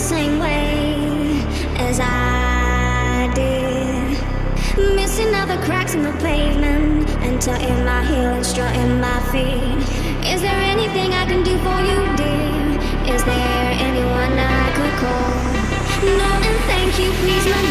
same way as I did. Missing all the cracks in the pavement and tucking my heel and strutting my feet. Is there anything I can do for you, dear? Is there anyone I could call? No and thank you, please, my